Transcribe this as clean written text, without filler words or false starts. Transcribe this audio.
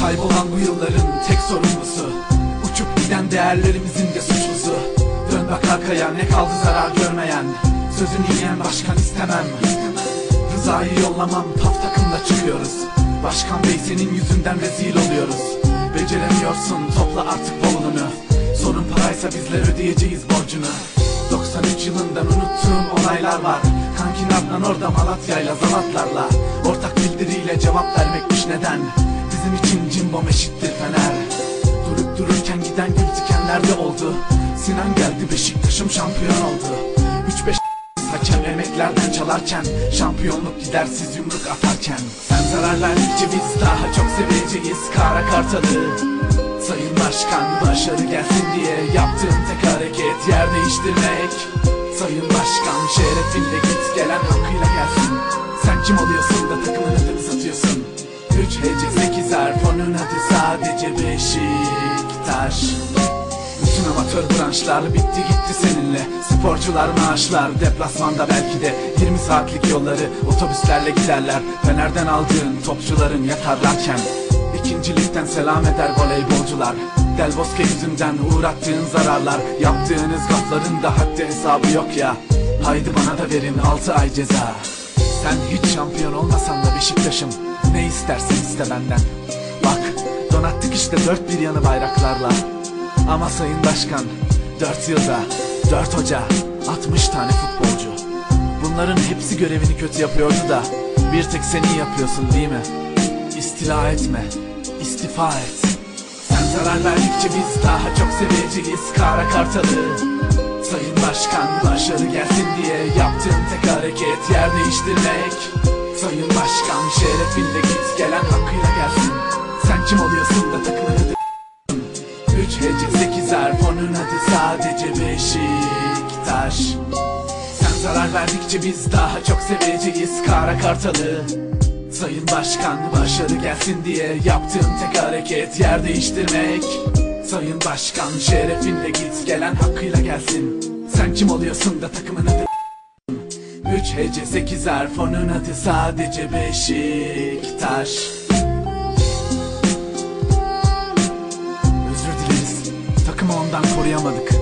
Kaybolan bu yılların tek sorumlusu, uçup giden değerlerimizin de suçlusu. Dön bak arkaya, ne kaldı zarar görmeyen, sözünü yiyen başkan istemem. Rıza'yı yollamam, taf takımla çıkıyoruz. Başkan bey senin yüzünden rezil oluyoruz. Beceremiyorsun, topla artık bavulunu. Sorun paraysa bizler ödeyeceğiz borcunu. 93 yılından unuttuğum olaylar var. Kankin Adnan orada Malatya'yla Zalatlarla ortak bildiriyle cevap vermekmiş neden. Bizim için cimbom eşittir fener. Durup dururken giden gül dikenler de oldu. Sinan geldi, Beşiktaş'ım şampiyon oldu. 3-5 hakem emeklerden çalarken, şampiyonluk gider siz yumruk atarken. Sen zarar verdikçe biz daha çok seveceğiz Kara Kartalı. Sayın Başkan, başarı gelsin diye yaptığın tek hareket yer değiştirmek. Sayın Başkan, şerefinle git gelen hakkıyla gelsin. Sen kim oluyorsun da takımın adını satıyorsun? 3 hece 8 harf, onun adı sadece Beşiktaş. Bütün amatör branşlar bitti gitti seninle. Sporcular maaşlar deplasmanda belki de 20 saatlik yolları otobüslerle giderler. Fener'den aldığın topçuların yatarlarken. İkincilikten selam eder voleybolcular. Del Bosque yüzünden uğrattığın zararlar, yaptığınız gafların da haddi hesabı yok ya. Haydi bana da verin 6 ay ceza. Sen hiç şampiyon olmasan da Beşiktaş'ım, ne istersin iste benden. Bak donattık işte dört bir yanı bayraklarla. Ama Sayın Başkan, 4 yılda 4 hoca, 60 tane futbolcu. Bunların hepsi görevini kötü yapıyordu da bir tek sen iyi yapıyorsun değil mi? İstila etme, istifa et. Sen zarar verdikçe biz daha çok seveceğiz Kara Kartalı. Sayın Başkan, başarı gelsin diye yaptığın tek hareket yer değiştirmek. Sayın Başkan, şerefinle git gelen hakkıyla gelsin. Sen kim oluyorsun da takımın adı 3 hece 8 harf, onun adı sadece Beşiktaş. Sen zarar verdikçe biz daha çok seveceğiz Kara Kartalı. Sayın Başkan, başarı gelsin diye yaptığın tek hareket yer değiştirmek. Sayın Başkan, şerefinle git gelen hakkıyla gelsin. Sen kim oluyorsun da takımın adı 3 hece 8 harf, onun adı sadece Beşiktaş. Özür dileriz, takımı ondan koruyamadık.